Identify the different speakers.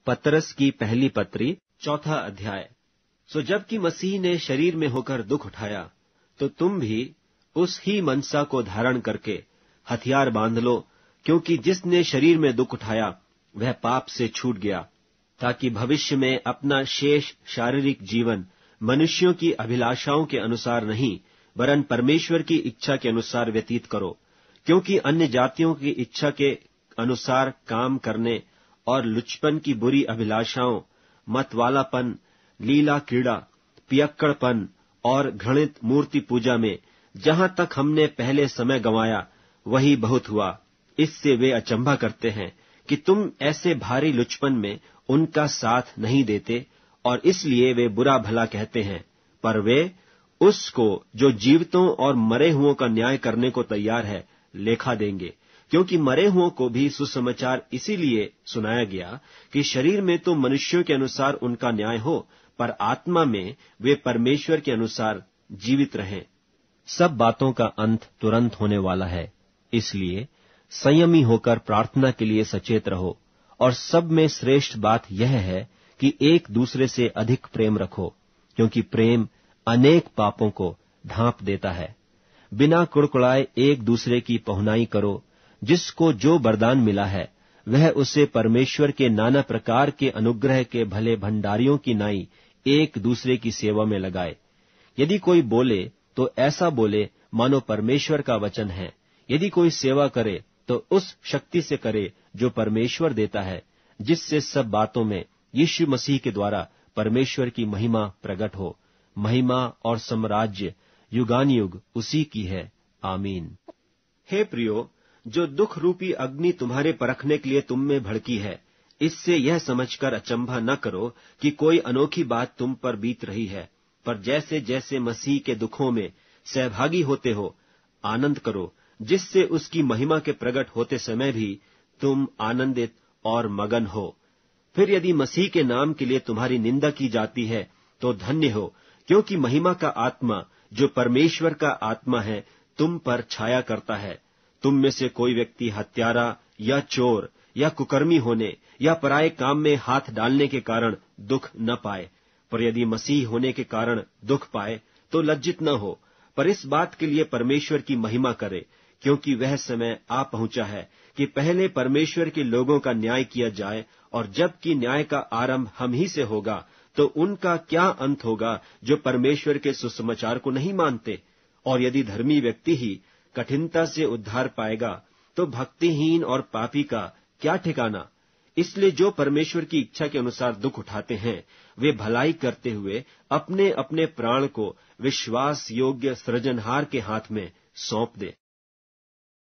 Speaker 1: पतरस की पहली पत्री 4 अध्याय। सो जबकि मसीह ने शरीर में होकर दुख उठाया, तो तुम भी उस ही मनसा को धारण करके हथियार बांध लो, क्योंकि जिसने शरीर में दुख उठाया वह पाप से छूट गया, ताकि भविष्य में अपना शेष शारीरिक जीवन मनुष्यों की अभिलाषाओं के अनुसार नहीं, वरन परमेश्वर की इच्छा के अनुसार व्यतीत करो। क्योंकि अन्य जातियों की इच्छा के अनुसार काम करने और लुचपन की बुरी अभिलाषाओं, मतवालापन, लीला क्रीड़ा, पियक्कड़पन और घृणित मूर्ति पूजा में जहां तक हमने पहले समय गंवाया वही बहुत हुआ। इससे वे अचंभा करते हैं कि तुम ऐसे भारी लुचपन में उनका साथ नहीं देते, और इसलिए वे बुरा भला कहते हैं। पर वे उसको जो जीवितों और मरे हुओं का न्याय करने को तैयार है लेखा देंगे। क्योंकि मरे हुओं को भी सुसमाचार इसीलिए सुनाया गया कि शरीर में तो मनुष्यों के अनुसार उनका न्याय हो, पर आत्मा में वे परमेश्वर के अनुसार जीवित रहें। सब बातों का अंत तुरंत होने वाला है, इसलिए संयमी होकर प्रार्थना के लिए सचेत रहो। और सब में श्रेष्ठ बात यह है कि एक दूसरे से अधिक प्रेम रखो, क्योंकि प्रेम अनेक पापों को ढांप देता है। बिना कुड़कुड़ाए एक दूसरे की पहुनाई करो। जिसको जो वरदान मिला है वह उसे परमेश्वर के नाना प्रकार के अनुग्रह के भले भंडारियों की नाई एक दूसरे की सेवा में लगाए। यदि कोई बोले तो ऐसा बोले मानो परमेश्वर का वचन है। यदि कोई सेवा करे तो उस शक्ति से करे जो परमेश्वर देता है, जिससे सब बातों में यीशु मसीह के द्वारा परमेश्वर की महिमा प्रकट हो। महिमा और साम्राज्य युगानुयुग उसी की है। आमीन। हे प्रियो, जो दुख रूपी अग्नि तुम्हारे परखने के लिए तुम में भड़की है, इससे यह समझकर अचंभा न करो कि कोई अनोखी बात तुम पर बीत रही है, पर जैसे जैसे मसीह के दुखों में सहभागी होते हो, आनंद करो, जिससे उसकी महिमा के प्रकट होते समय भी तुम आनंदित और मगन हो। फिर यदि मसीह के नाम के लिए तुम्हारी निंदा की जाती है तो धन्य हो, क्योंकि महिमा का आत्मा जो परमेश्वर का आत्मा है तुम पर छाया करता है। तुम में से कोई व्यक्ति हत्यारा या चोर या कुकर्मी होने या पराये काम में हाथ डालने के कारण दुख न पाए, पर यदि मसीह होने के कारण दुख पाए तो लज्जित न हो, पर इस बात के लिए परमेश्वर की महिमा करे, क्योंकि वह समय आ पहुंचा है कि पहले परमेश्वर के लोगों का न्याय किया जाए, और जबकि न्याय का आरंभ हम ही से होगा तो उनका क्या अंत होगा जो परमेश्वर के सुसमाचार को नहीं मानते। और यदि धर्मी व्यक्ति ही कठिनता से उद्धार पाएगा तो भक्तिहीन और पापी का क्या ठिकाना। इसलिए जो परमेश्वर की इच्छा के अनुसार दुख उठाते हैं वे भलाई करते हुए अपने अपने प्राण को विश्वास योग्य सृजनहार के हाथ में सौंप दे।